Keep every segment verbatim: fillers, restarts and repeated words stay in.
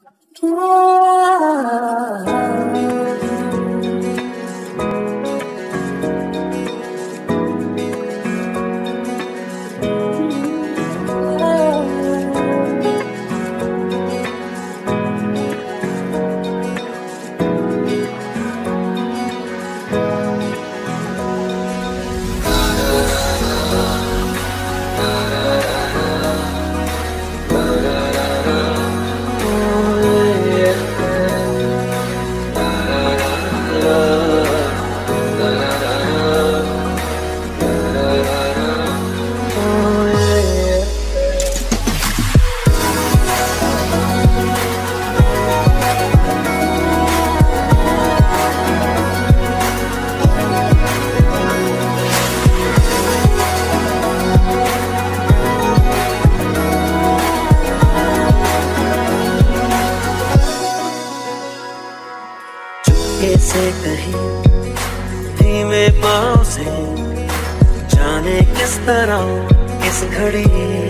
से कहीं धीमे पाँव से जाने किस तरह इस घड़ी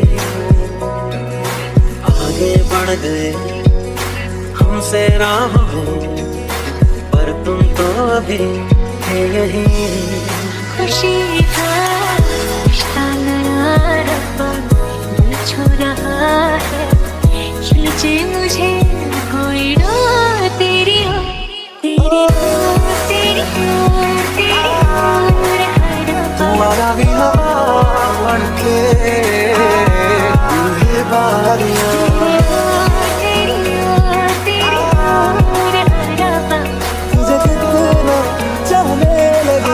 आगे बढ़ गए हमसे राह में, पर तुम तो अभी थे यहीं। खुशी का रिश्ता नया रब्बा दिल छू रहा है, खींचे मुझे कोई राह तेरी हो, तेरी हो, तेरी हो, तेरी हो। तुम्हारा भी हवा बन के ये बारियां तेरी हो, तेरी हो, रब्बा तुझे कितना चाहने लगे।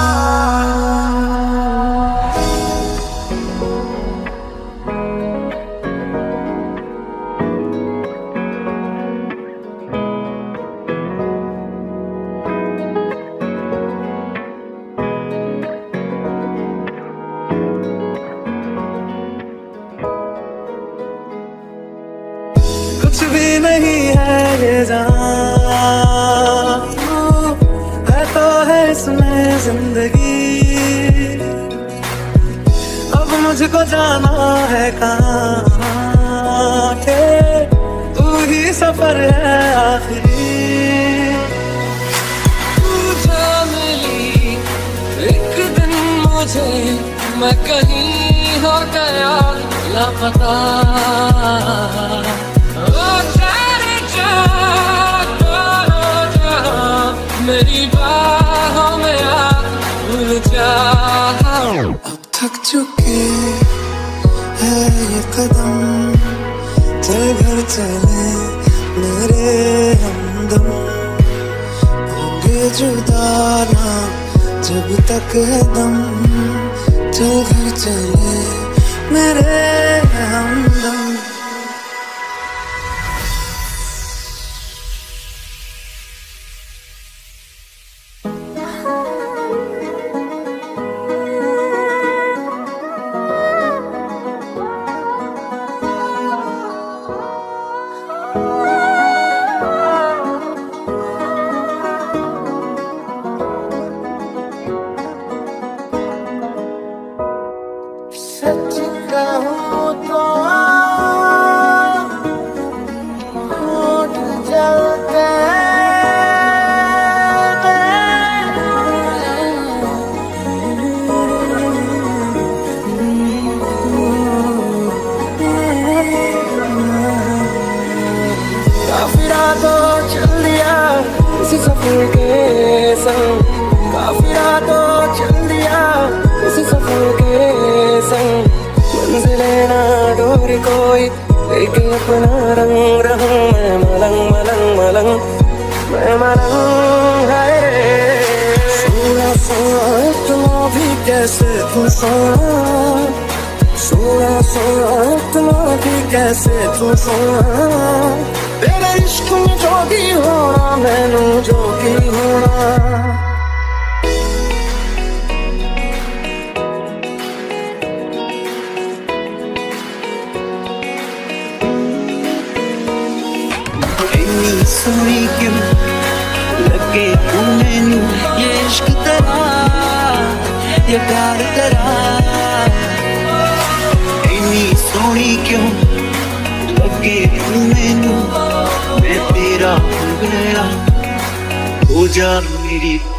कुछ भी नहीं है ये जहां, है तो है इसमें जिंदगी। अब मुझको जाना है कहाँ, के तू ही सफर है आखिरी। तू जा मिली एक दिन मुझे, मैं कहीं हो गया लापता। मेरी बाहों में आ भूल जा। अब थक चुके हैं ये कदम, चल घर चले मेरे हमदम। होंगे जुदा ना जब तक है दम, चल घर चले मेरे हमदम। सच कहूँ तो होठ जलते काफी रातों चल दिया इसी सफर के संग, काफी रातों चल दिया इसी सफर के संग। मंजिले ना डोरी कोई लेके अपना रंग रहूं मैं मलंग मलंग मलंग, मैं मलंग है। सोना सोना इतना भी कैसे तू सोना, सोना सोना इतना भी कैसे तू सोना। तेरे इश्क में जोगी होना मैनू जोगी होना। सोनी क्यों लगे तू मैनू ये इश्क तेरा, ये प्यार तेरा। इन्नी सोनी क्यों लगे तू मैनू मैं तेरा हो गया, हो जा मेरी